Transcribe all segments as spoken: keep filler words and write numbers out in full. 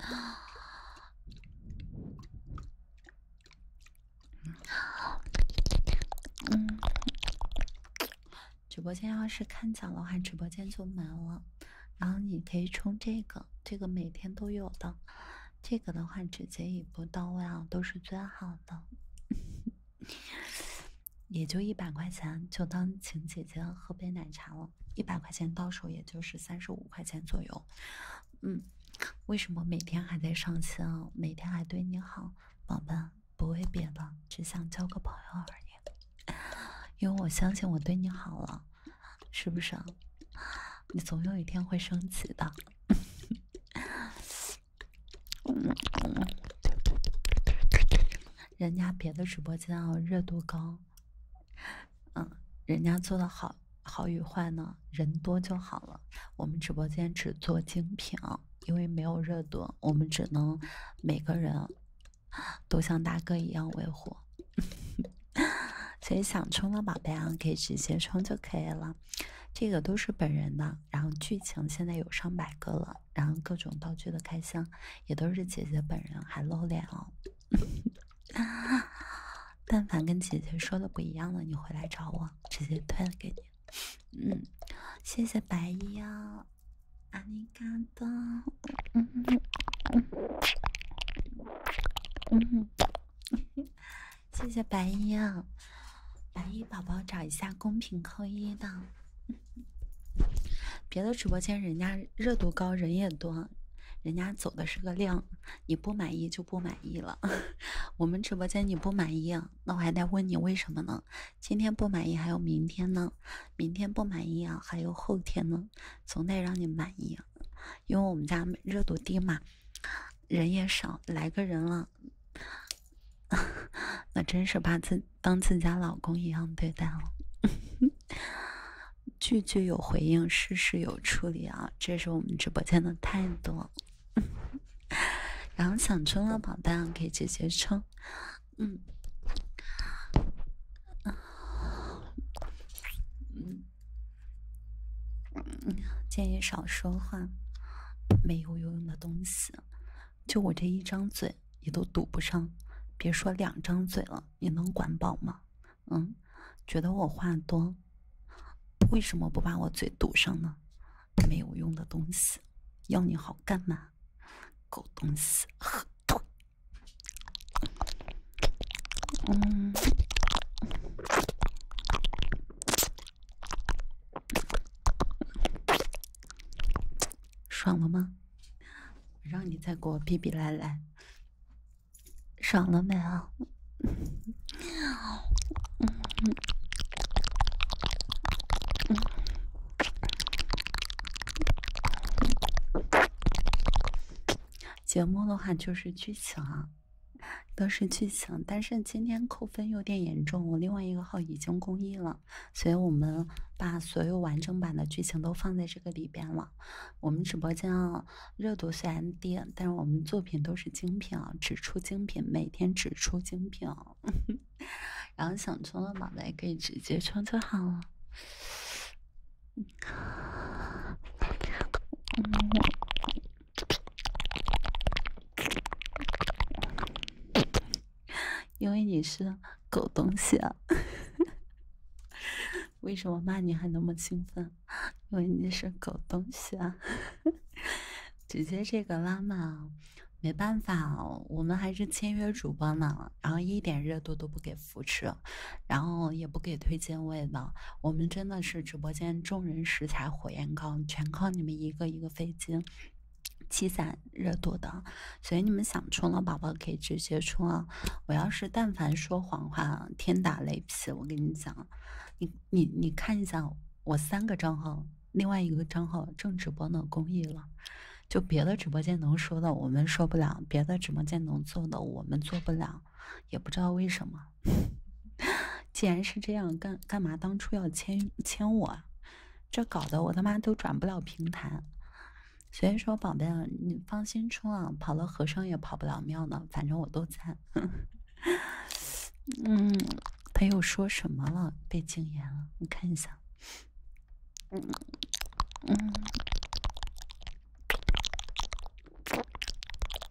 嗯，直播间要是看奖的话，直播间就满了。然后你可以充这个，这个每天都有的。这个的话，直接一步到位啊，都是最好的。也就一百块钱，就当请姐姐喝杯奶茶了。一百块钱到手也就是三十五块钱左右。嗯，为什么每天还在上线啊？每天还对你好，宝贝，不为别的，只想交个朋友而已。因为我相信我对你好了，是不是啊？你总有一天会升级的。人家别的直播间啊，热度高，嗯，人家做的好好与坏呢，人多就好了。我们直播间只做精品啊，因为没有热度，我们只能每个人都像大哥一样维护。所以想充的宝贝啊，可以直接充就可以了。这个都是本人的，然后剧情现在有上百个了，然后各种道具的开箱也都是姐姐本人，还露脸哦。但凡跟姐姐说的不一样的，你回来找我，直接退了给你。嗯，谢谢白衣啊，阿尼嘎多，嗯嗯嗯，谢谢白衣啊，白衣宝宝找一下公屏扣一的。别的直播间人家热度高，人也多，人家走的是个量，你不满意就不满意了。我们直播间你不满意，那我还得问你为什么呢？今天不满意还有明天呢，明天不满意啊还有后天呢，总得让你满意。因为我们家热度低嘛，人也少，来个人了，那真是把自当自家老公一样对待了。句句有回应，事事有处理啊，这是我们直播间的态度。然后想充的宝贝可以直接充，嗯，嗯，嗯，建议少说话，没有有用的东西，就我这一张嘴你都堵不上，别说两张嘴了，你能管饱吗？嗯，觉得我话多，为什么不把我嘴堵上呢？没有用的东西，要你好干嘛？狗东西！嗯，爽了吗？让你再给我逼逼赖赖，爽了没有？节目的话就是剧情啊，都是剧情，但是今天扣分有点严重，我另外一个号已经公益了，所以我们把所有完整版的剧情都放在这个里边了。我们直播间啊，热度虽然低，但是我们作品都是精品啊，只出精品，每天只出精品啊。然后想充的宝贝可以直接充就好了。嗯，因为你是狗东西啊。为什么骂你还那么兴奋？因为你是狗东西啊！直接这个拉满，没办法哦，我们还是签约主播呢，然后一点热度都不给扶持，然后也不给推荐位的，我们真的是直播间众人拾柴火焰高，全靠你们一个一个飞机积攒热度的，所以你们想充了，宝宝可以直接充啊！我要是但凡说谎话，天打雷劈！我跟你讲，你你你看一下，我三个账号，另外一个账号正直播呢，公益了。就别的直播间能说的，我们说不了；别的直播间能做的，我们做不了，也不知道为什么。既然是这样，干干嘛当初要签签我？这搞得我他妈都转不了平台。所以说，宝贝啊，你放心充啊，跑了和尚也跑不了庙呢，反正我都在。嗯，他又说什么了？被禁言了，你看一下。嗯嗯。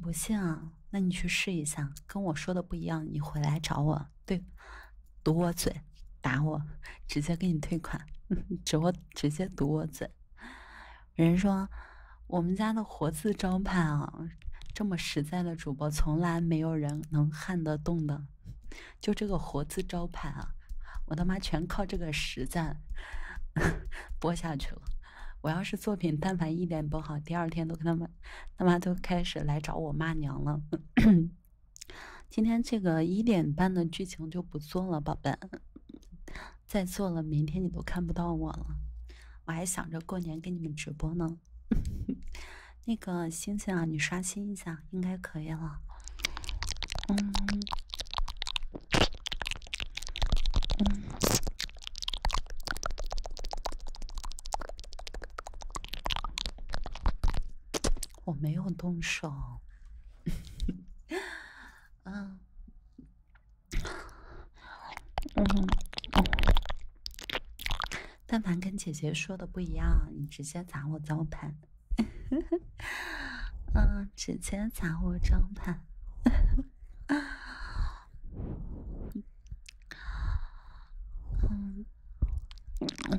不信啊？那你去试一下，跟我说的不一样，你回来找我，对，堵我嘴，打我，直接给你退款，直我直接堵我嘴。人说我们家的活字招牌啊，这么实在的主播，从来没有人能撼得动的，就这个活字招牌啊，我他妈全靠这个实在播下去了。我要是作品但凡一点不好，第二天都跟他们他妈都开始来找我骂娘了。今天这个一点半的剧情就不做了，宝贝，再做了明天你都看不到我了。我还想着过年给你们直播呢。那个星星啊，你刷新一下，应该可以了。嗯嗯。我没有动手。嗯嗯，但凡跟姐姐说的不一样，你直接砸我招牌。嗯，直接砸我招牌。嗯嗯。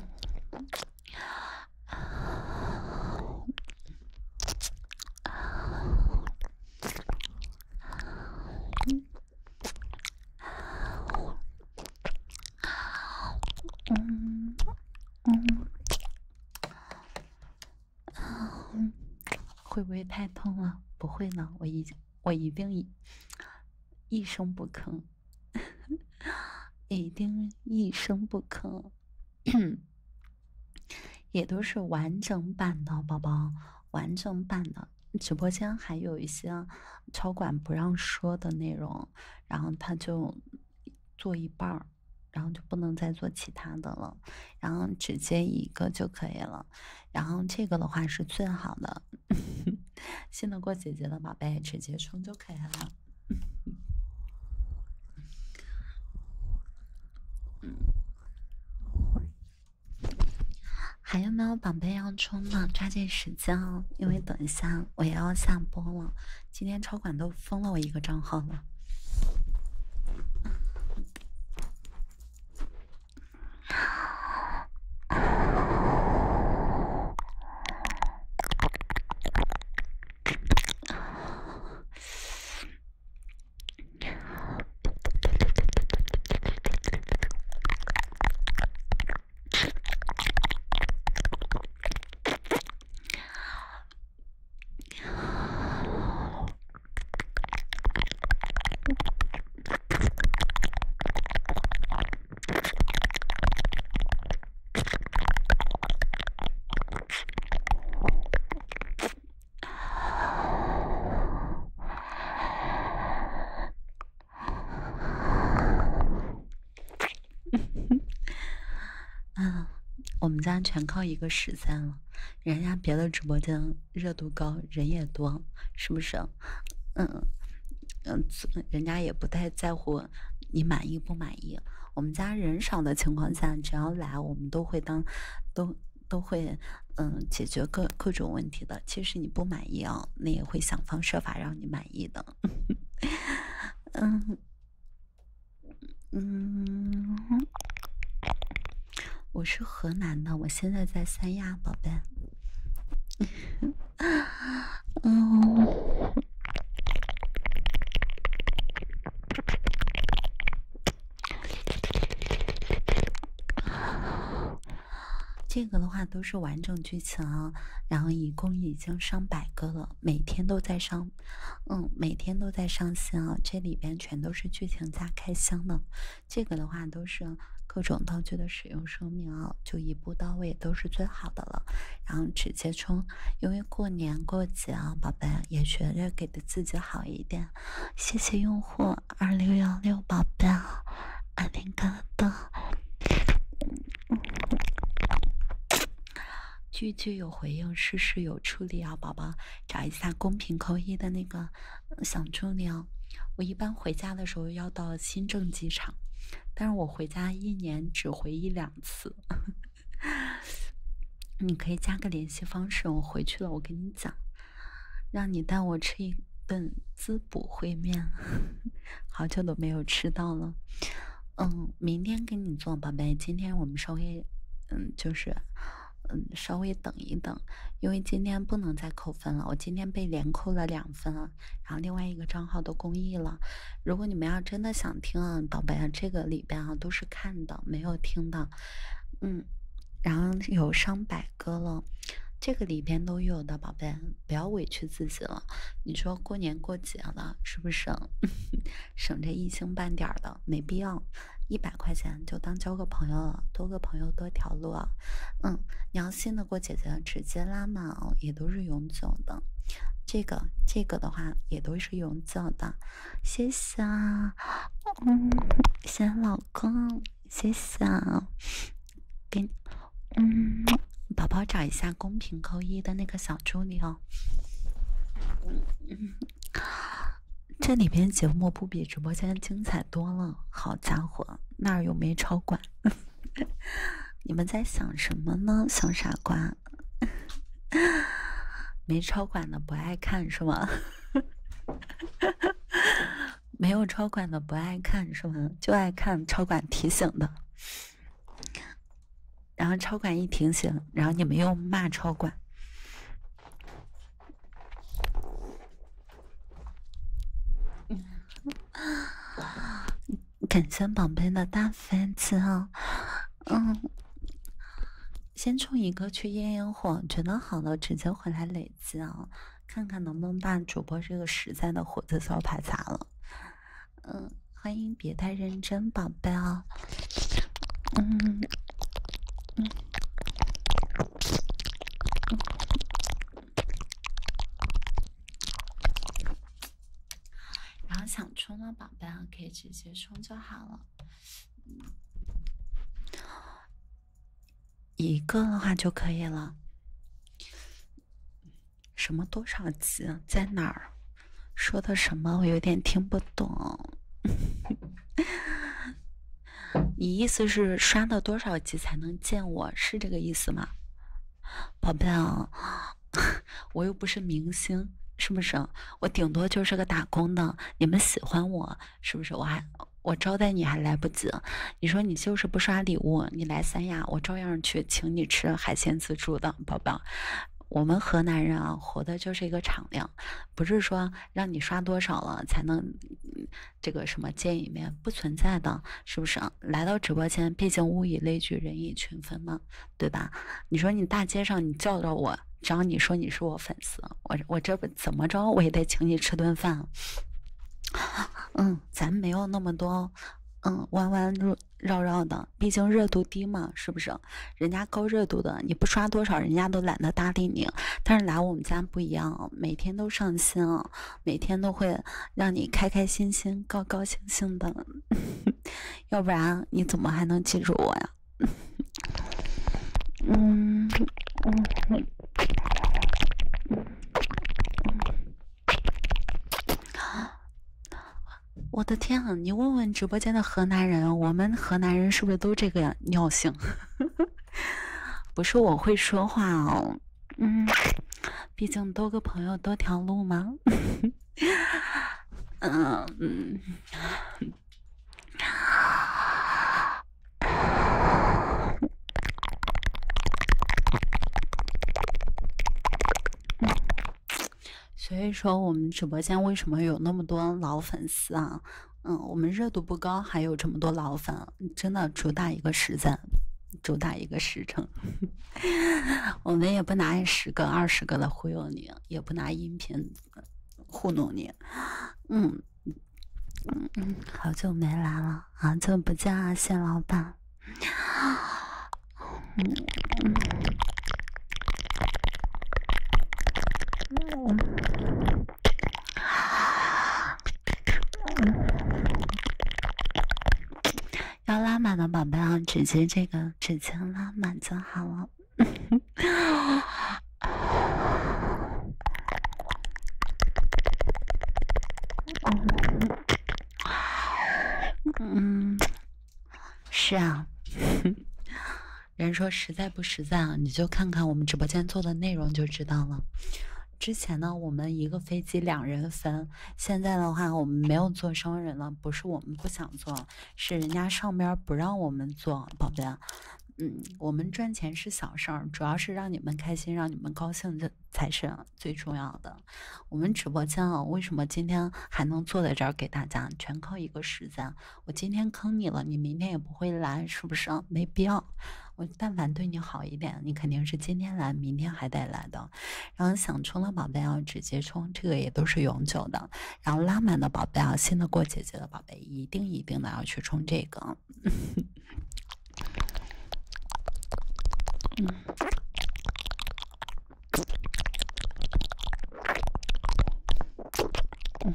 嗯嗯，会不会太痛了？不会呢，我一我一定一一声不吭，一定一声不吭，也都是完整版的，宝宝，完整版的。直播间还有一些超管不让说的内容，然后他就做一半儿。然后就不能再做其他的了，然后只接一个就可以了。然后这个的话是最好的，信得过姐姐的宝贝直接冲就可以了。还有没有宝贝要冲的？抓紧时间哦，因为等一下我也要下播了。今天超管都封了我一个账号了。啊，我们家全靠一个十三了，人家别的直播间热度高，人也多，是不是？嗯嗯，人家也不太在乎你满意不满意。我们家人少的情况下，只要来，我们都会当都都会嗯解决各各种问题的。其实你不满意啊，那也会想方设法让你满意的。嗯嗯。我是河南的，我现在在三亚，宝贝。嗯，这个的话都是完整剧情啊，然后一共已经上百个了，每天都在上，嗯，每天都在上新啊，这里边全都是剧情加开箱的，这个的话都是各种道具的使用说明啊，就一步到位，都是最好的了。然后直接冲，因为过年过节啊，宝贝也学着给的自己好一点。谢谢用户二六幺六宝贝，阿林哥的。句句有回应，事事有处理啊，宝宝，找一下公屏扣一的那个小助理哦。我一般回家的时候要到新郑机场，但是我回家一年只回一两次。你可以加个联系方式，我回去了我跟你讲，让你带我吃一顿滋补烩面，好久都没有吃到了。嗯，明天给你做，宝贝。今天我们稍微，嗯，就是，嗯，稍微等一等，因为今天不能再扣分了。我今天被连扣了两分啊，然后另外一个账号都公益了。如果你们要真的想听啊，宝贝啊，这个里边啊都是看的，没有听的。嗯，然后有上百个了。这个里边都有的，宝贝，不要委屈自己了。你说过年过节了，是不是省这一星半点儿的？没必要，一百块钱就当交个朋友了，多个朋友多条路啊。嗯，你要信得过姐姐，直接拉满也都是永久的。这个这个的话也都是永久的，谢谢啊，嗯，谢谢老公，谢谢啊，给，嗯。宝宝找一下公屏扣一的那个小助理哦。嗯嗯，这里边节目不比直播间精彩多了，好家伙，那儿有没超管？你们在想什么呢，小傻瓜？没超管的不爱看是吗？没有超管的不爱看是吗？就爱看超管提醒的。然后超管一提醒，然后你们又骂超管。感谢宝贝的大飞机啊，嗯，先冲一个去验验货，觉得好了直接回来累积啊，看看能不能把主播这个实在的火字招牌砸了。嗯，欢迎别太认真，宝贝啊，嗯。嗯，然后想充的宝贝啊，可以直接充就好了。嗯，一个的话就可以了。什么多少级？在哪儿？说的什么？我有点听不懂。你意思是刷到多少级才能见我？是这个意思吗？宝贝啊，我又不是明星，是不是？我顶多就是个打工的。你们喜欢我，是不是？我还我招待你还来不及。你说你就是不刷礼物，你来三亚，我照样去请你吃海鲜自助的，宝宝。我们河南人啊，活的就是一个敞亮，不是说让你刷多少了才能、嗯、这个什么见一面，不存在的，是不是？来到直播间，毕竟物以类聚，人以群分嘛，对吧？你说你大街上你叫着我，只要你说你是我粉丝，我我这怎么着我也得请你吃顿饭。嗯，咱没有那么多。嗯，弯弯绕绕的，毕竟热度低嘛，是不是？人家高热度的，你不刷多少，人家都懒得搭理你。但是来我们家不一样，每天都上新啊，每天都会让你开开心心、高高兴兴的。要不然你怎么还能记住我呀？嗯嗯。我的天啊！你问问直播间的河南人，我们河南人是不是都这个样尿性？不是我会说话哦，嗯，毕竟多个朋友多条路嘛。嗯嗯。所以说，我们直播间为什么有那么多老粉丝啊？嗯，我们热度不高，还有这么多老粉，真的主打一个实在，主打一个实诚。我们也不拿十个、二十个来忽悠你，也不拿音频糊弄你。嗯嗯嗯，好久没来了，好久不见啊，谢老板。嗯嗯。要拉满的宝贝啊，直接这个直接拉满就好了。嗯，是啊。人说实在不实在啊，你就看看我们直播间做的内容就知道了。 之前呢，我们一个飞机两人分，现在的话我们没有做双人了，不是我们不想做，是人家上边不让我们做，宝贝。嗯，我们赚钱是小事儿，主要是让你们开心，让你们高兴，这才是最重要的。我们直播间啊，为什么今天还能坐在这儿给大家，全靠一个时间。我今天坑你了，你明天也不会来，是不是？没必要。我但凡对你好一点，你肯定是今天来，明天还得来的。然后想充的宝贝要直接充，这个也都是永久的。然后拉满的宝贝啊，信得过姐姐的宝贝，一定一定的要去充这个。嗯，嗯，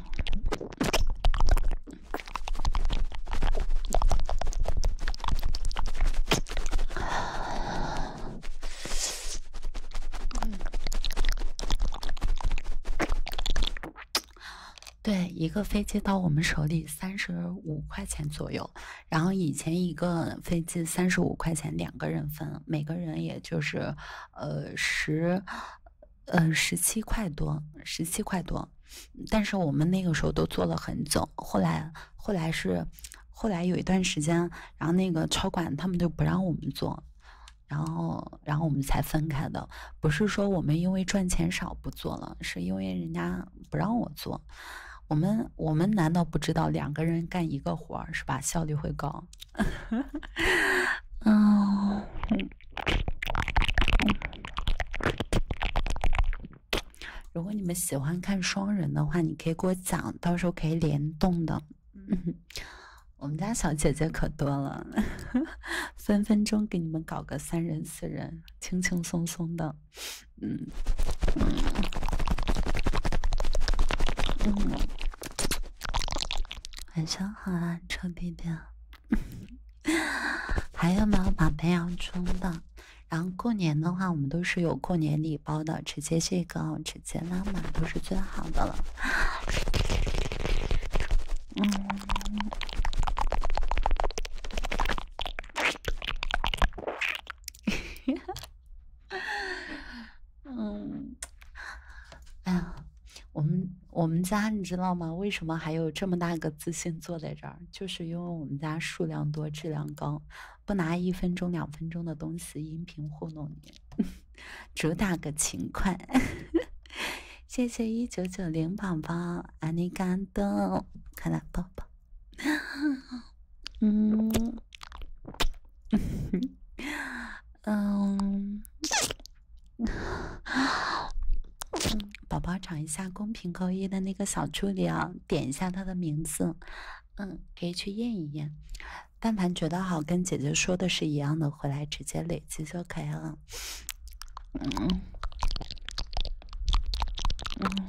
对，一个飞机到我们手里三十五块钱左右，然后以前一个飞机三十五块钱两个人分，每个人也就是呃十呃十七块多，十七块多。但是我们那个时候都做了很久，后来后来是后来有一段时间，然后那个超管他们就不让我们做。然后，然后我们才分开的，不是说我们因为赚钱少不做了，是因为人家不让我做。我们我们难道不知道两个人干一个活儿是吧？效率会高。嗯，如果你们喜欢看双人的话，你可以给我讲，到时候可以联动的。嗯，我们家小姐姐可多了，分分钟给你们搞个三人四人，轻轻松松的。嗯嗯嗯，晚上好啊，臭弟弟。还有没有宝贝要充的？然后过年的话，我们都是有过年礼包的，直接这个直接拉满都是最好的了。嗯。嗯，哎呀，我们我们家你知道吗？为什么还有这么大个自信坐在这儿？就是因为我们家数量多，质量高，不拿一分钟、两分钟的东西音频糊弄你，主打个勤快。谢谢一九九零宝宝，爱你感动，快来抱抱。嗯。嗯，宝宝找一下公屏扣一的那个小助理啊，点一下他的名字，嗯，可以去验一验。但凡觉得好，跟姐姐说的是一样的，回来直接累积就可以了。嗯嗯。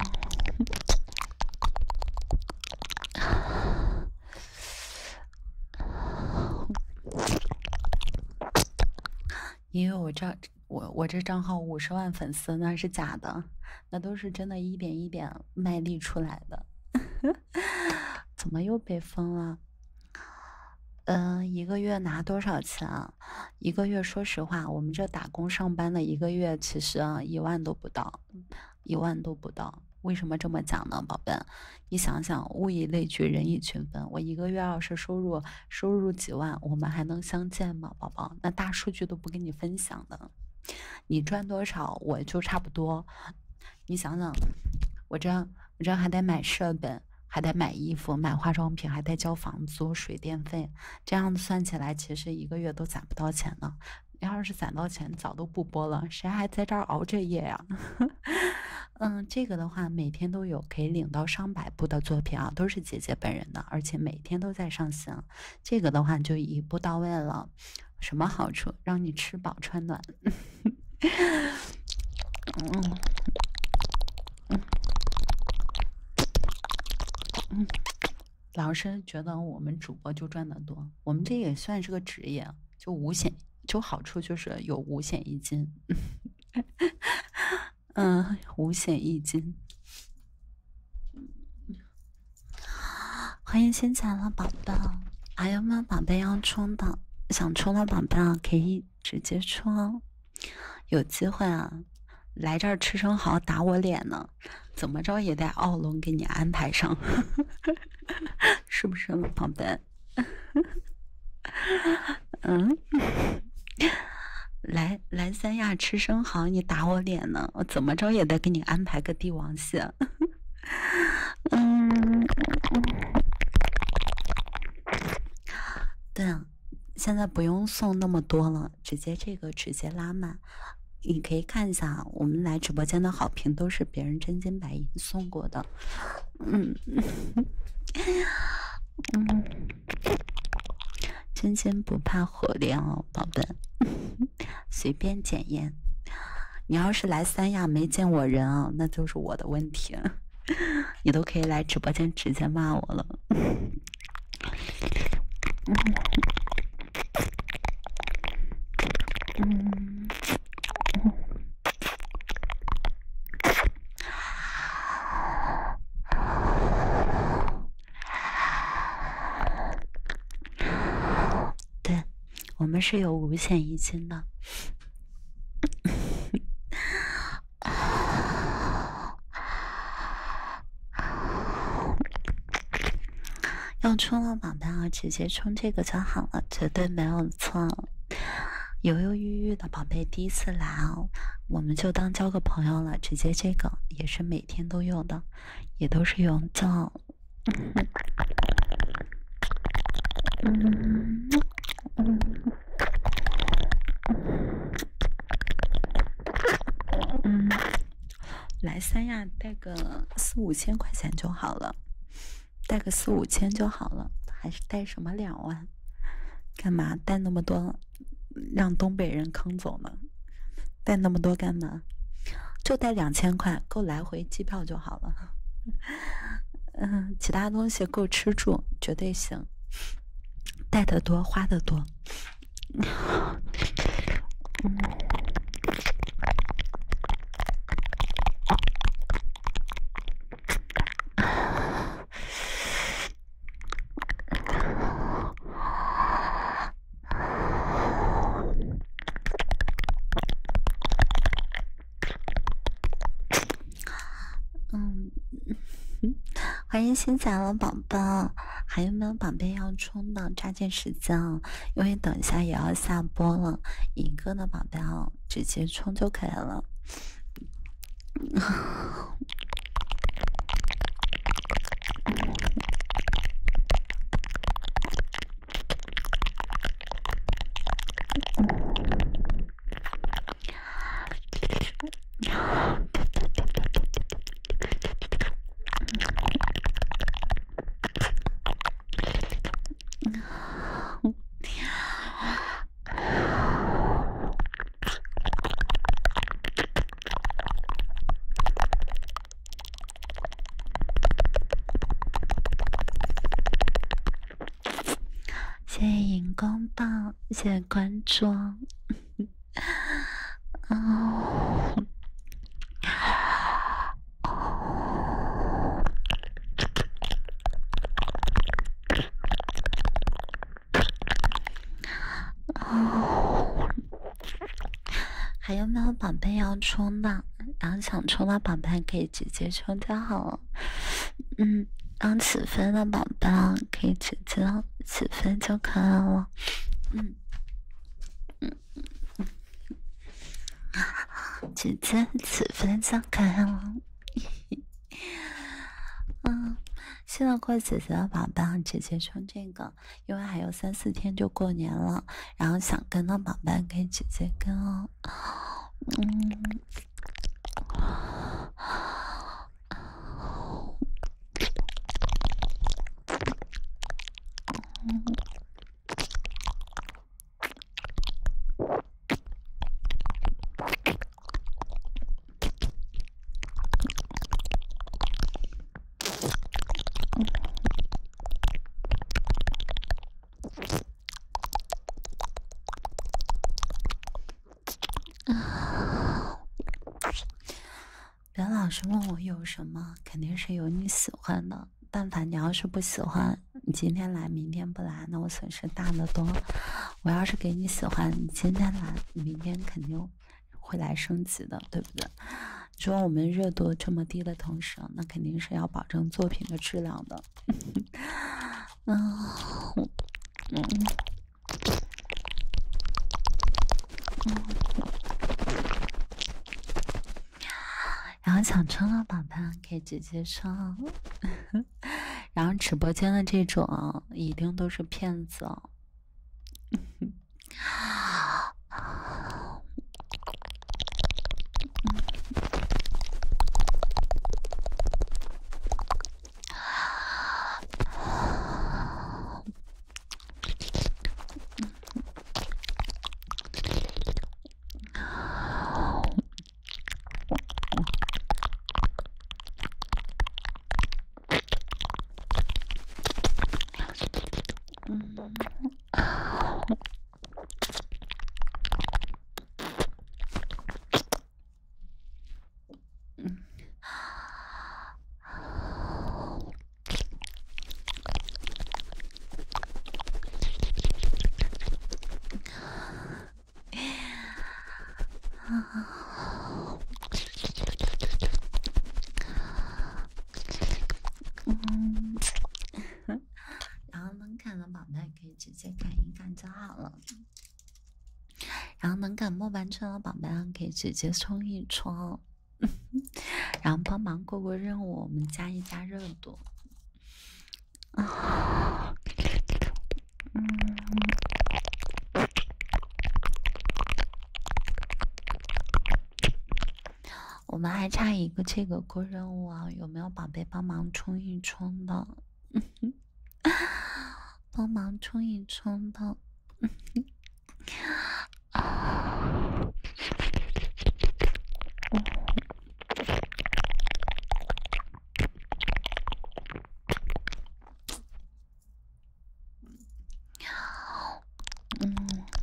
因为我这我我这账号五十万粉丝那是假的，那都是真的一点一点卖力出来的。怎么又被封了？嗯、呃，一个月拿多少钱啊？一个月说实话，我们这打工上班的一个月其实啊一万都不到，一万都不到。为什么这么讲呢，宝贝？你想想，物以类聚，人以群分。我一个月要是收入收入几万，我们还能相见吗，宝宝？那大数据都不跟你分享的，你赚多少我就差不多。你想想，我这我这还得买设备，还得买衣服、买化妆品，还得交房租、水电费，这样算起来，其实一个月都攒不到钱呢。要是攒到钱，早都不播了，谁还在这儿熬着夜呀？嗯，这个的话，每天都有可以领到上百部的作品啊，都是姐姐本人的，而且每天都在上线。这个的话就一步到位了，什么好处？让你吃饱穿暖。嗯嗯嗯，老师觉得我们主播就赚得多，我们这也算是个职业，就五险，就好处就是有五险一金。嗯，五险一金。欢迎新来了宝贝，还有没有宝贝要充的？想充的宝贝啊，可以直接充，有机会啊！ 来这儿吃生蚝打我脸呢，怎么着也得奥龙给你安排上，是不是宝贝？嗯，来来三亚吃生蚝，你打我脸呢，我怎么着也得给你安排个帝王蟹。嗯，对啊，现在不用送那么多了，直接这个直接拉满。你可以看一下，我们来直播间的好评都是别人真金白银送过的。嗯嗯，真金不怕火炼哦，宝贝，随便检验。你要是来三亚没见我人啊，那就是我的问题。你都可以来直播间直接骂我了。嗯。对，我们是有五险一金的。要充了宝贝啊，直接充这个就好了，绝对没有错。犹犹豫豫的宝贝第一次来哦，我们就当交个朋友了，直接这个也是每天都有的，也都是永久。嗯嗯嗯，来三亚带个四五千块钱就好了，带个四五千就好了，还是带什么两万？干嘛带那么多？让东北人坑走呢？带那么多干嘛？就带两千块，够来回机票就好了。嗯，其他东西够吃住，绝对行。带的多，花的多。嗯。嗯，欢迎新来了宝宝，还有没有宝贝要充的？抓紧时间啊，因为等一下也要下播了。一个的宝贝啊，直接充就可以了。谢谢荧光棒，谢谢关注。哦，还有没有宝贝要充的？然后想充的宝贝可以直接充就好了。嗯，刚起飞的宝贝可以直接起飞就可以了。嗯嗯嗯，直接起飞就可以了。嗯，现在过姐姐的宝贝直接充这个，因为还有三四天就过年了，然后想跟的宝贝可以直接跟哦。嗯。别老是问我有什么，肯定是有你喜欢的。但凡你要是不喜欢，你今天来明天不来，那我损失大得多。我要是给你喜欢，你今天来，明天肯定会来升级的，对不对？说我们热度这么低的同时，那肯定是要保证作品的质量的。嗯嗯然后想充的宝宝可以直接充，然后直播间的这种一定都是骗子哦。嗯，然后能感的宝贝可以直接感一感就好了。然后能感末班车的宝贝可以直接冲一冲，然后帮忙过过任务，我们加一加热度。啊，嗯。我们还差一个这个过任务啊，有没有宝贝帮忙冲一冲的？帮忙冲一冲的。嗯。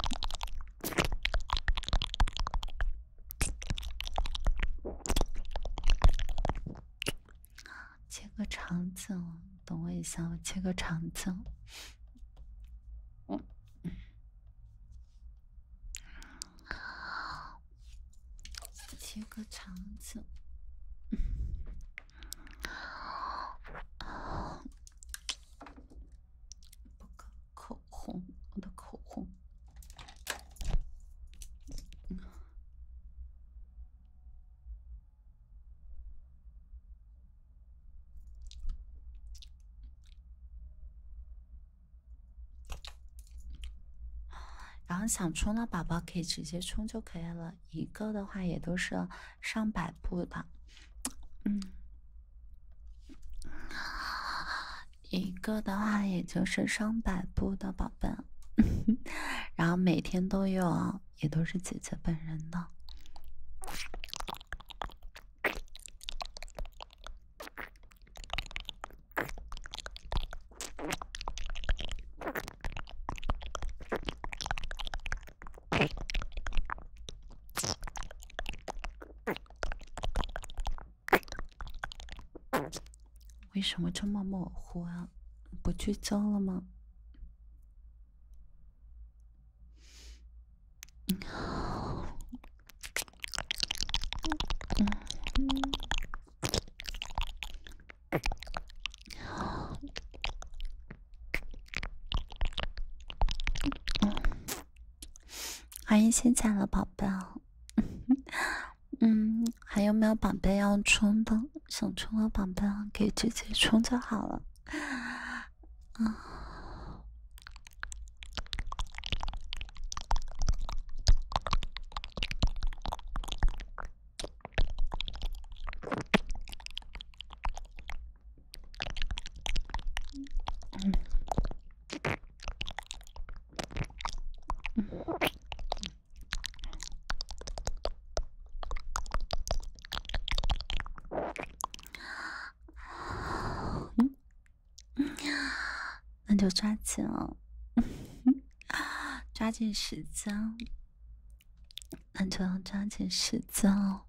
切个场景，等我一下，我切个场景。嗯，切个场景。不可口红，我的口红。然后想冲的宝宝可以直接冲就可以了，一个的话也都是上百步的，嗯，一个的话也就是上百步的宝贝，然后每天都有，也都是姐姐本人的。为什么这么模糊啊？不聚焦了吗？欢迎新加的宝贝。嗯，还有没有宝贝要冲的？想冲的宝贝可以直接冲就好了。啊。嗯。嗯。那就抓紧了，抓紧时间，那就要抓紧时间了。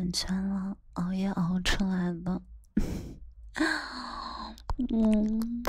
版权了，熬夜熬出来的。嗯。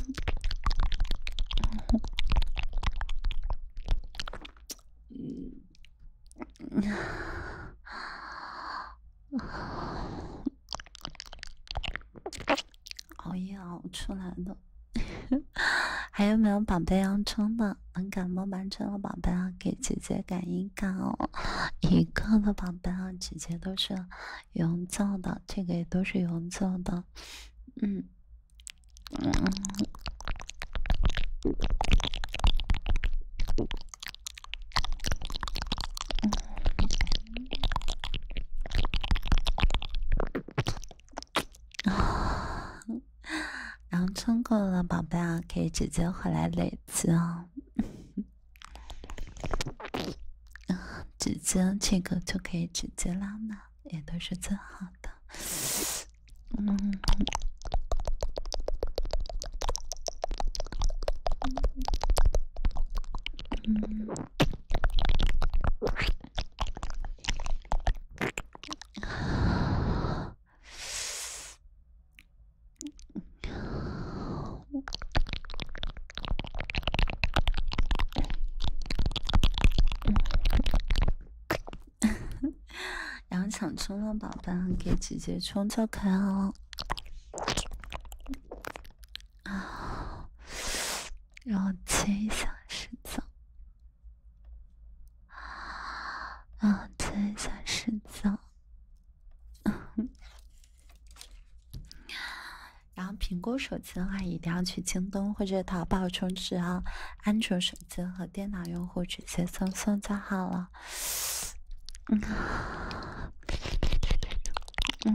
熬夜熬出来的。还有没有宝贝要充的？能感冒完成的宝贝啊，给姐姐感应感哦。一个的宝贝啊，姐姐都是永久的，这个也都是永久的。嗯嗯。然后充够了宝贝啊，可以直接回来累积啊。直接这个就可以直接拉满，也都是最好的。嗯。嗯。然后想充的宝贝可以直接充就可以了。啊，让我切一下十字。啊，切一下十字。然后苹果手机的话，一定要去京东或者淘宝充值啊。安卓手机和电脑用户直接赠送就好了。嗯。嗯。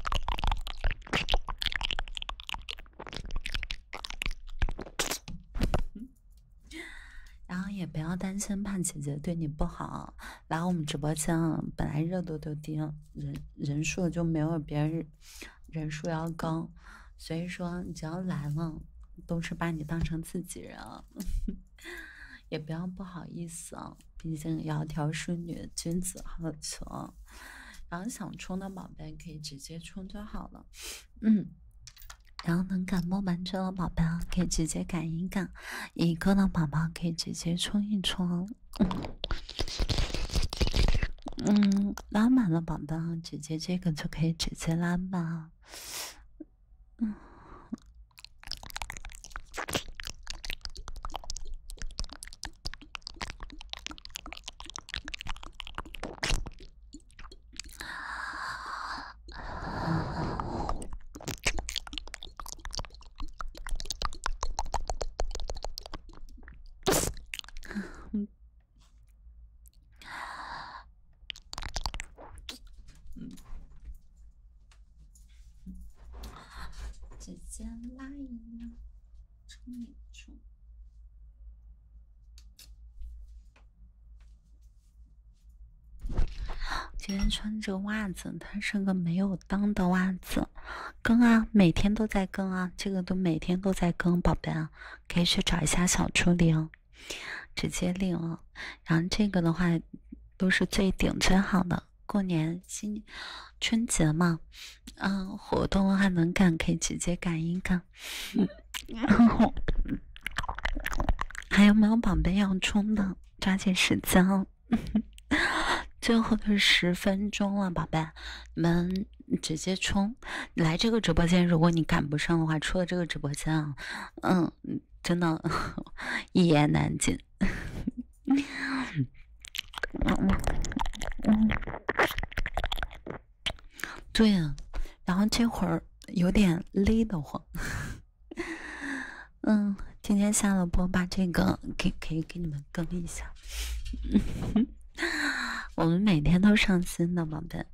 然后也不要担心怕姐姐对你不好，来我们直播间本来热度就低，人人数就没有别人人数要高，所以说你只要来了，都是把你当成自己人，也不要不好意思啊，毕竟窈窕淑女，君子好逑。然后想充的宝贝可以直接充就好了，嗯。然后能感冒完成的宝贝啊，可以直接感应感；一个的宝宝可以直接充一充。嗯，拉满的宝贝啊，直接这个就可以直接拉满。嗯。直接拉一拉，充一充。今天穿这个袜子，它是个没有裆的袜子，更啊，每天都在更啊，这个都每天都在更，宝贝啊，可以去找一下小助理哦，直接领哦。然后这个的话，都是最顶最好的，过年新春节嘛，嗯，活动的话能赶可以直接赶一赶。还有没有宝贝要充的？抓紧时间哦！最后的十分钟了，宝贝，你们直接冲！来这个直播间，如果你赶不上的话，出了这个直播间啊，嗯，真的一言难尽。对呀，然后这会儿有点累得慌。嗯，今天下了播，把这个给可以给你们更一下。我们每天都上新的，宝贝。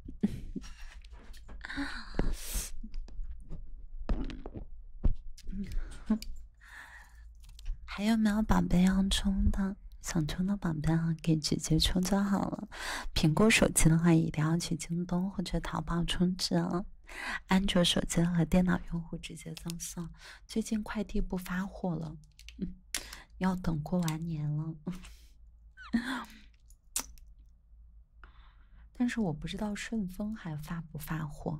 还有没有宝贝要充的？想充的宝贝啊，可以直接充就好了。苹果手机的话，一定要去京东或者淘宝充值啊。安卓手机和电脑用户直接赠送。最近快递不发货了，嗯，要等过完年了。 但是我不知道顺丰还发不发货。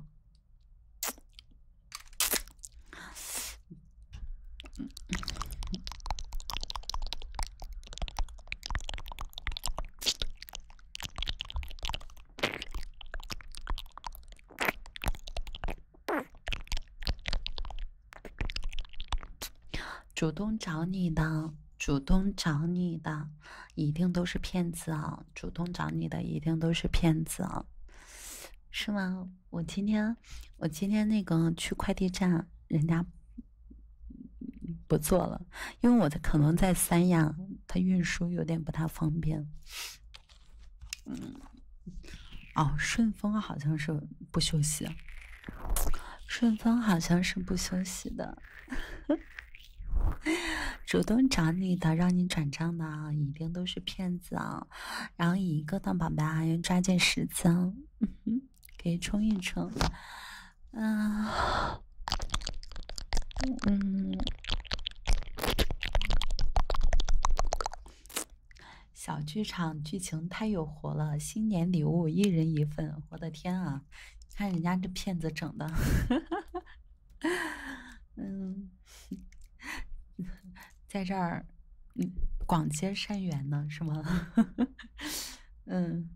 主动找你的，主动找你的，一定都是骗子啊！主动找你的一定都是骗子啊，是吗？我今天，我今天那个去快递站，人家不做了，因为我的可能在三亚，它运输有点不太方便。嗯，哦，顺丰好像是不休息，顺丰好像是不休息的。主动找你的，让你转账的啊，一定都是骗子啊！然后一个的宝贝啊，要抓紧时间，嗯哼，可以冲一冲。嗯、啊，嗯，小剧场剧情太有活了，新年礼物一人一份，我的天啊！看人家这骗子整的，嗯。在这儿，嗯，广结善缘呢，是吗？嗯，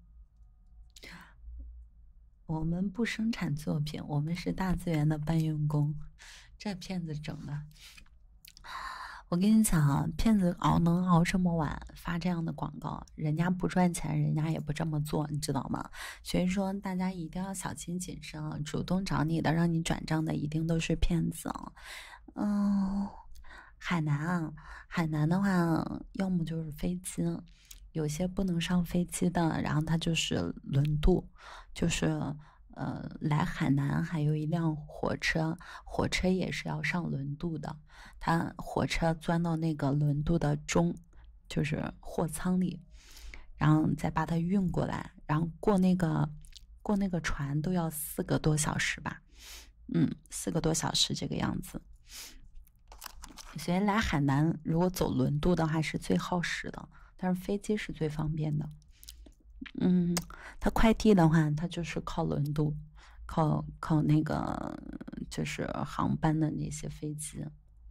我们不生产作品，我们是大资源的搬运工。这骗子整的，我跟你讲啊，骗子熬能熬这么晚发这样的广告，人家不赚钱，人家也不这么做，你知道吗？所以说大家一定要小心谨慎啊！主动找你的，让你转账的，一定都是骗子啊！嗯。海南啊，海南的话，要么就是飞机，有些不能上飞机的，然后它就是轮渡，就是呃来海南还有一辆火车，火车也是要上轮渡的，它火车钻到那个轮渡的中，就是货舱里，然后再把它运过来，然后过那个过那个船都要四个多小时吧，嗯，四个多小时这个样子。所以来海南，如果走轮渡的话是最耗时的，但是飞机是最方便的。嗯，它快递的话，它就是靠轮渡，靠靠那个就是航班的那些飞机。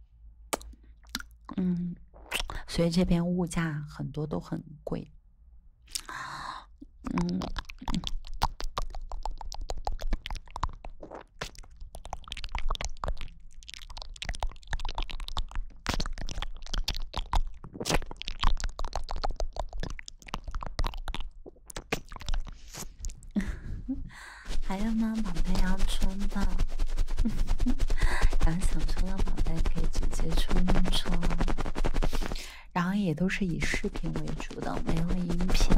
嗯，所以这边物价很多都很贵。嗯。还有吗，宝贝要充的？然后想充的宝贝可以直接充一充，然后也都是以视频为主的，没有音频。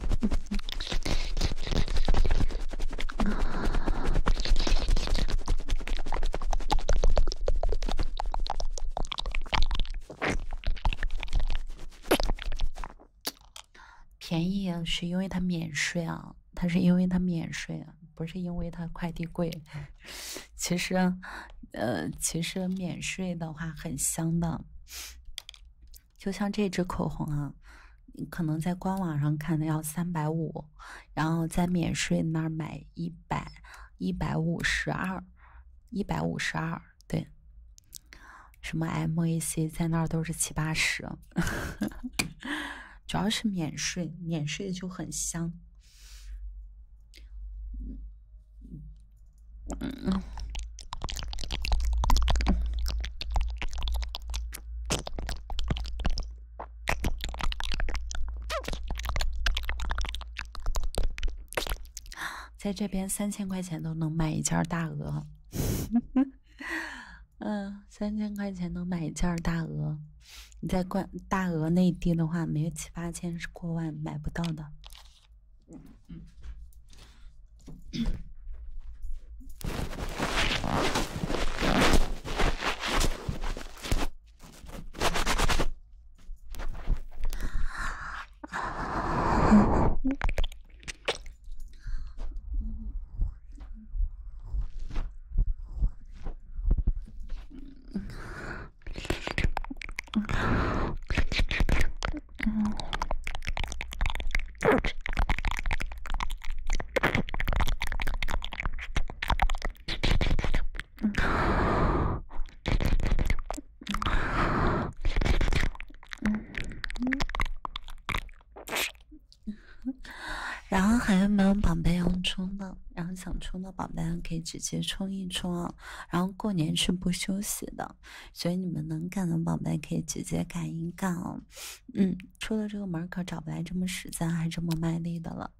便宜是因为它免税啊，它是因为它免税啊，不是因为它快递贵。其实，呃，其实免税的话很香的，就像这支口红啊，可能在官网上看的要三百五，然后在免税那儿买一百一百五十二，一百五十二，对。什么 M A C 在那儿都是七八十。主要是免税，免税就很香。嗯，在这边三千块钱都能买一件大鹅。嗯，三千块钱能买一件大鹅。你在关大鹅内地的话，没有七八千是过万买不到的。嗯嗯。 然后还有没有宝贝要充的？然后想充的宝贝可以直接充一充啊。然后过年是不休息的，所以你们能干的宝贝可以直接干一干哦。嗯，出了这个门可找不来这么实在还这么卖力的了。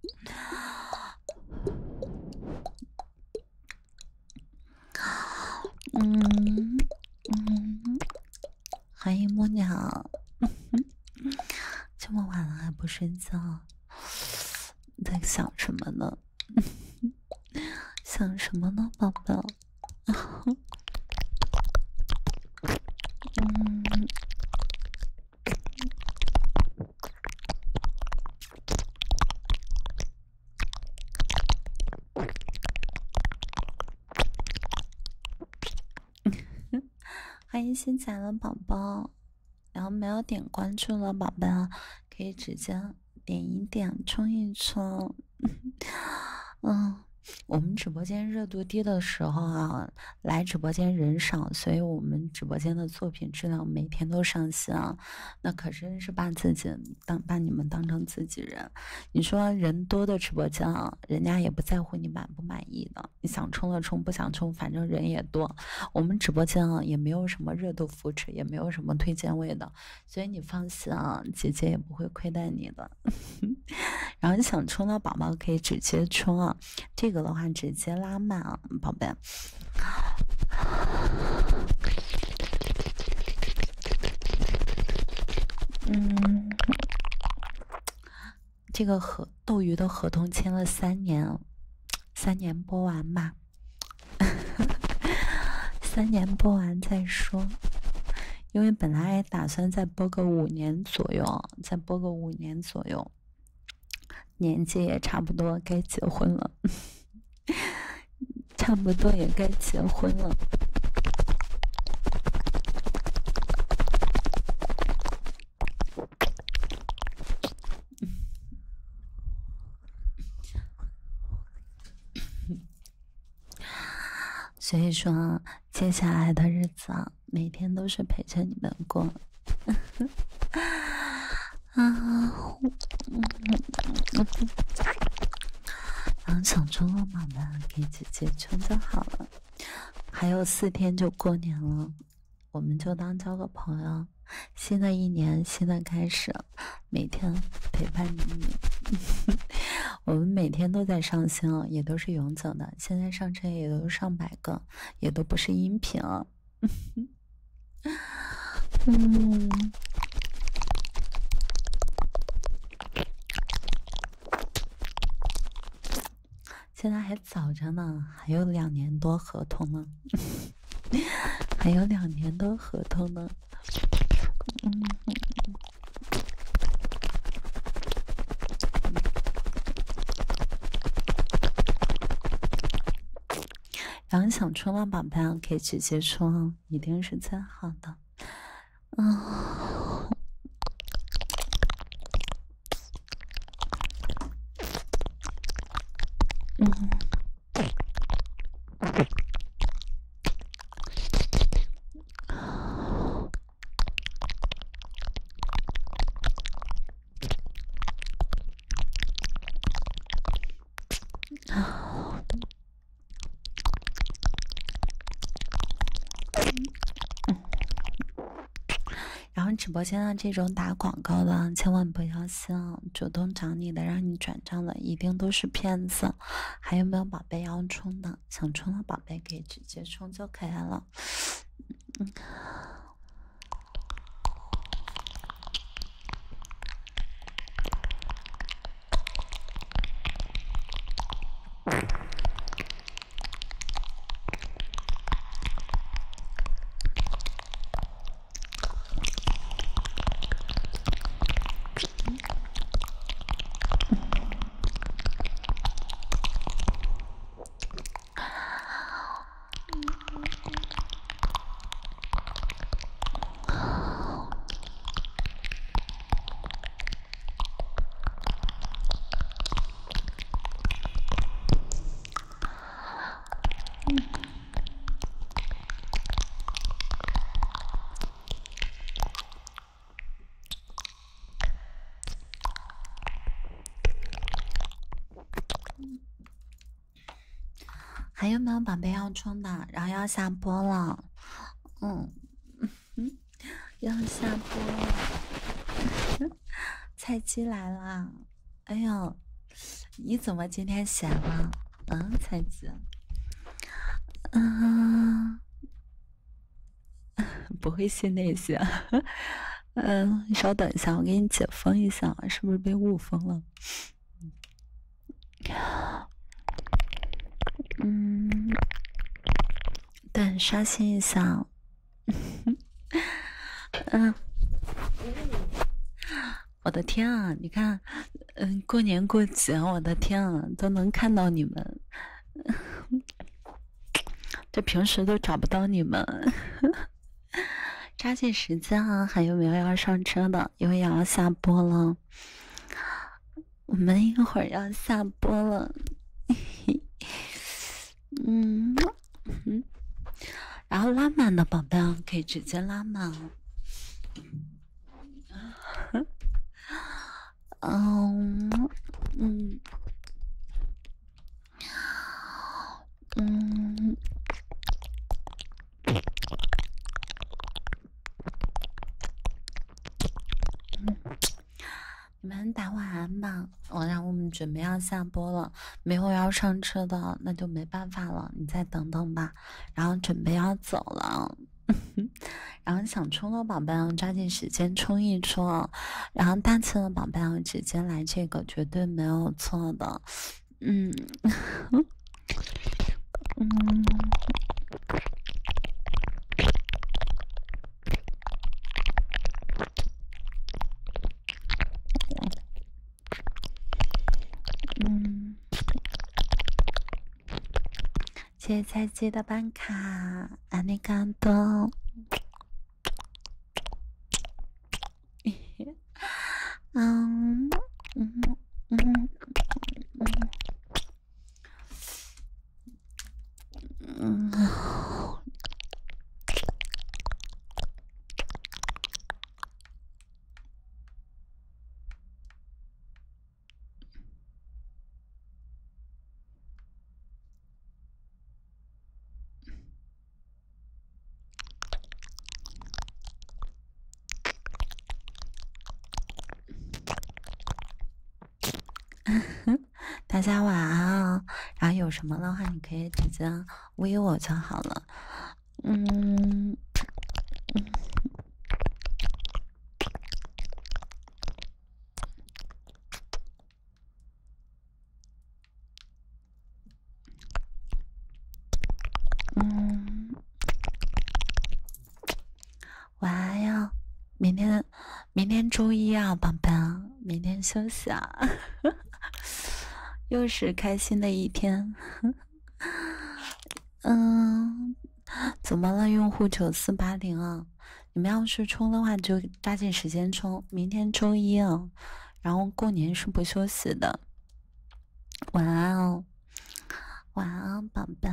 嗯嗯，欢迎木鸟。这么晚了还不睡觉，你在想什么呢？想什么呢，宝宝？嗯，欢迎新来的宝宝，然后没有点关注的宝贝啊，可以直接点一点，冲一冲。嗯。我们直播间热度低的时候啊，来直播间人少，所以我们直播间的作品质量每天都上新啊。那可真是把自己当把你们当成自己人。你说人多的直播间啊，人家也不在乎你满不满意的，你想冲了冲，不想冲，反正人也多。我们直播间啊，也没有什么热度扶持，也没有什么推荐位的，所以你放心啊，姐姐也不会亏待你的。然后你想冲的宝宝可以直接冲啊，这个的话直接拉满啊，宝贝。嗯，这个合斗鱼的合同签了三年，三年播完吧，三年播完再说。因为本来打算再播个五年左右，再播个五年左右，年纪也差不多该结婚了，差不多也该结婚了。所以说，接下来的日子啊，每天都是陪着你们过。啊，然后想冲的宝贝可以直接冲就好了。还有四天就过年了，我们就当交个朋友。新的一年，新的开始，每天陪伴你。我们每天都在上新哦，也都是永久的。现在上车也都上百个，也都不是音频哦。嗯。现在还早着呢，还有两年多合同呢，还有两年多合同呢。嗯。然后想冲的宝贝可以直接冲，一定是最好的。嗯。嗯。然后直播间的这种打广告的，千万不要信，主动找你的让你转账的一定都是骗子。还有没有宝贝要充的？想充的宝贝可以直接充就可以了。嗯。 还有没有宝贝要充的？然后要下播了，嗯嗯，要下播了。菜鸡来啦！哎呦，你怎么今天闲了？嗯，菜鸡。嗯，不会信那些。嗯，你稍等一下，我给你解封一下，是不是被误封了？嗯，对，刷新一下。嗯，我的天啊！你看，嗯，过年过节，我的天啊，都能看到你们，这平时都找不到你们。抓紧时间啊！还有没有要上车的？因为要下播了，我们一会儿要下播了。嗯嗯，然后拉满的宝贝可以直接拉满。嗯嗯嗯。你们打晚安吧，我让我们准备要下播了，没有要上车的那就没办法了，你再等等吧。然后准备要走了，然后想充的宝贝抓紧时间充一充，然后大气的宝贝直接来这个绝对没有错的，嗯嗯。嗯，谢谢菜鸡的办卡，安利感动。嗯嗯嗯嗯嗯。大家晚安啊！然后有什么的话，你可以直接微我就好了。嗯。嗯。晚安呀！明天，明天周一啊，宝贝，明天休息啊。又是开心的一天。嗯，怎么了？用户九四八零啊，你们要是充的话就抓紧时间充，明天周一啊，然后过年是不休息的。晚安哦，晚安，宝贝。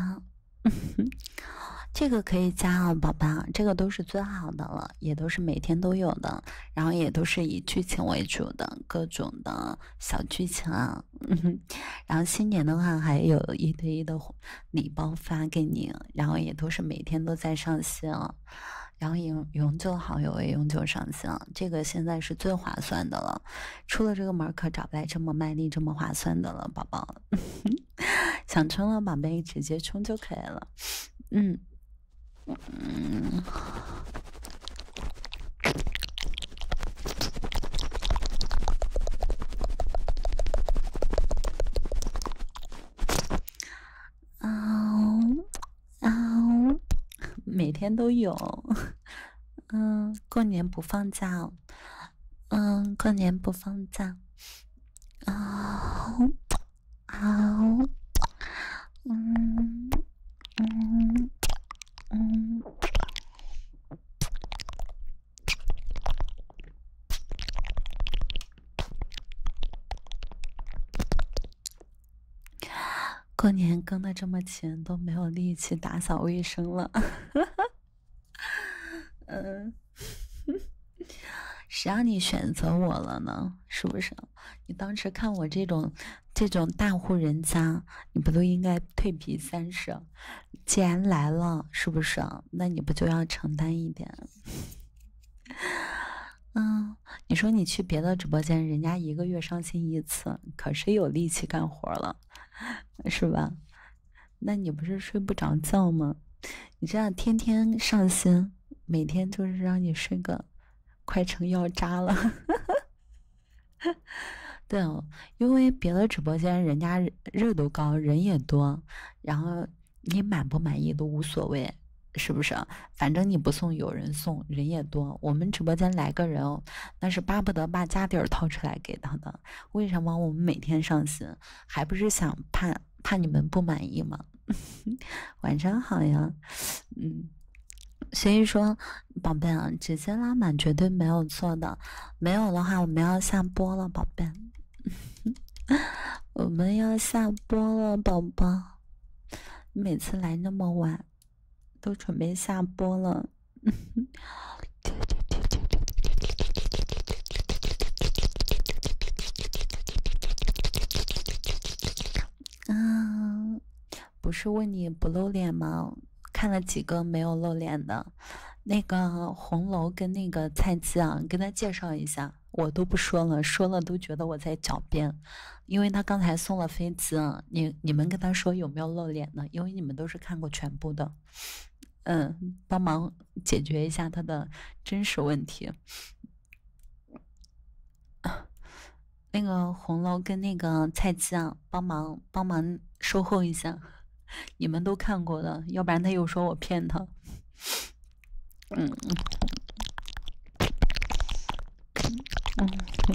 这个可以加哦，宝贝，这个都是最好的了，也都是每天都有的，然后也都是以剧情为主的各种的小剧情啊。嗯，然后新年的话还有一堆一的礼包发给你，然后也都是每天都在上线，然后永永久好友也永久上线，这个现在是最划算的了，出了这个门可找不来这么卖力这么划算的了，宝宝。想充了宝贝直接充就可以了。嗯嗯。嗯嗯，每天都有。嗯，过年不放假。嗯，过年不放假。啊啊嗯嗯嗯。过年更的这么勤，都没有力气打扫卫生了。嗯， 谁让你选择我了呢？是不是？你当时看我这种这种大户人家，你不都应该退避三舍？既然来了，是不是？那你不就要承担一点？嗯，你说你去别的直播间，人家一个月上新一次，可是有力气干活了，是吧？那你不是睡不着觉吗？你这样天天上新，每天就是让你睡个快成药渣了。对哦，因为别的直播间人家热度高，人也多，然后你满不满意都无所谓，是不是？反正你不送有人送，人也多。我们直播间来个人哦，那是巴不得把家底儿掏出来给他的。为什么我们每天上新，还不是想怕怕你们不满意吗？晚上好呀，嗯。所以说，宝贝啊，直接拉满绝对没有错的。没有的话，我们要下播了，宝贝。我们要下播了，宝宝。每次来那么晚，都准备下播了。嗯，不是问你不露脸吗？看了几个没有露脸的，那个红楼跟那个菜鸡啊，跟他介绍一下，我都不说了，说了都觉得我在狡辩，因为他刚才送了飞机啊，你你们跟他说有没有露脸呢？因为你们都是看过全部的，嗯，帮忙解决一下他的真实问题。那个红楼跟那个菜鸡啊，帮忙帮忙售后一下。你们都看过的，要不然他又说我骗他。嗯嗯，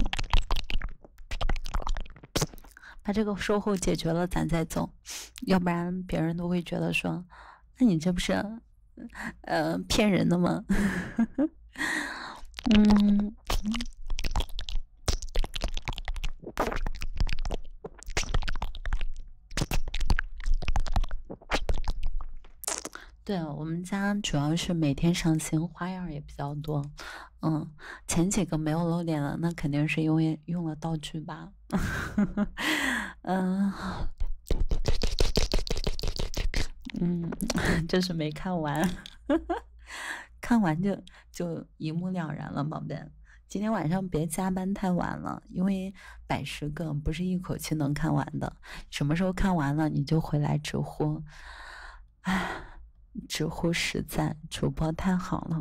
把这个售后解决了，咱再走，要不然别人都会觉得说，那你这不是呃骗人的吗？嗯。对，我们家主要是每天上新，花样也比较多。嗯，前几个没有露脸了，那肯定是因为用了道具吧。嗯嗯，就是没看完，看完就就一目了然了，宝贝。今天晚上别加班太晚了，因为百十个不是一口气能看完的。什么时候看完了，你就回来直呼。唉。直呼实在，主播太好了，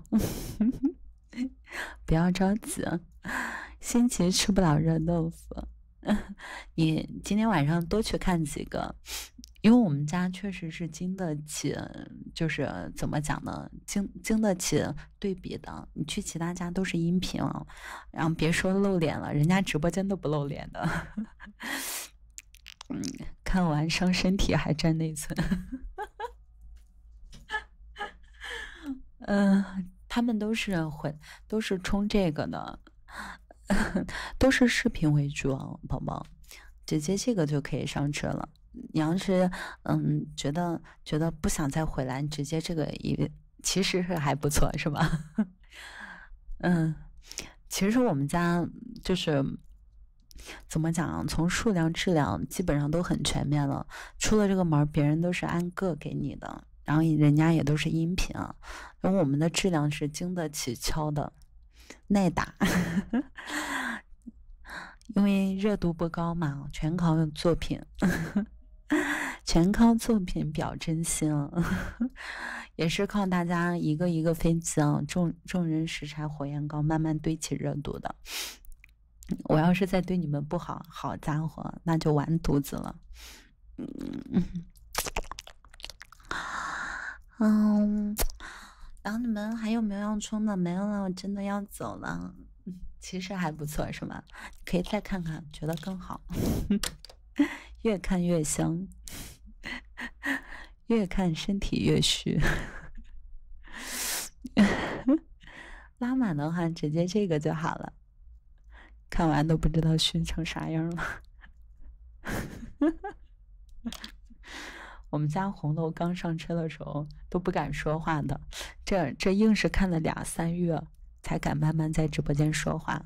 不要着急，心急吃不了热豆腐。你今天晚上多去看几个，因为我们家确实是经得起，就是怎么讲呢，经经得起对比的。你去其他家都是音频啊，然后别说露脸了，人家直播间都不露脸的。嗯，看完伤身体还占内存。嗯、呃，他们都是会都是冲这个的，都是视频为主啊，宝宝，直接这个就可以上车了。你要是嗯觉得觉得不想再回来，直接这个也其实是还不错，是吧？嗯，其实我们家就是怎么讲啊，从数量质量基本上都很全面了，出了这个门，别人都是按个给你的。然后人家也都是音频啊，然后我们的质量是经得起敲的，耐打，因为热度不高嘛，全靠作品，全靠作品表真心，也是靠大家一个一个飞机啊，众众人拾柴火焰高，慢慢堆起热度的。我要是再对你们不好，好家伙，那就完犊子了。嗯。嗯，然后你们还有没有要充的？没有了，我真的要走了。其实还不错，是吧？可以再看看，觉得更好。越看越香，越看身体越虚。拉满的话，直接这个就好了。看完都不知道虚成啥样了。我们家红楼刚上车的时候都不敢说话的，这这硬是看了俩三月， 才敢慢慢在直播间说话。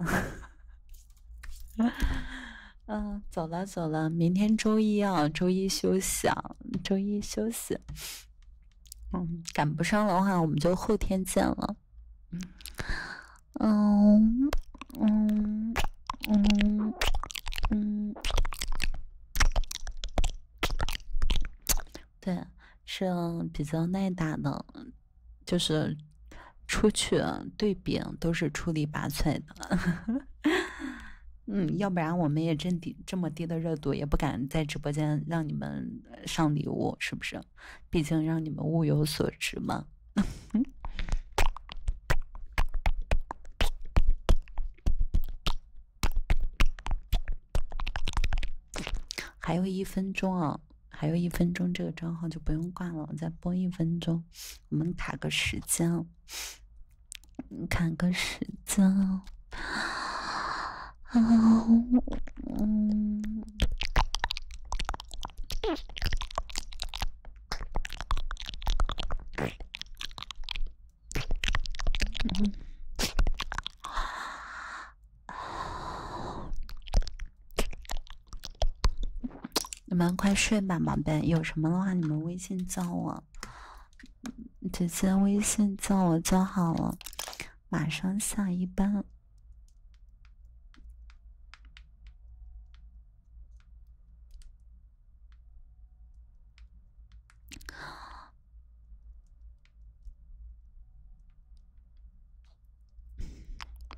嗯，走了走了，明天周一啊，周一休息啊，周一休息。嗯，赶不上的话，我们就后天见了。嗯嗯嗯嗯，对，是比较耐打的，就是出去对比都是出类拔萃的。嗯，要不然我们也真低这么低的热度，也不敢在直播间让你们上礼物，是不是？毕竟让你们物有所值嘛。还有一分钟啊，还有一分钟，这个账号就不用挂了，我再播一分钟，我们卡个时间，卡个时间。嗯嗯。你们快睡吧，宝贝。有什么的话，你们微信叫我，直接微信叫我就好了。马上下一班。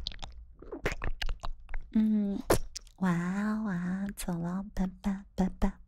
嗯，晚安晚安，走了，拜拜拜拜。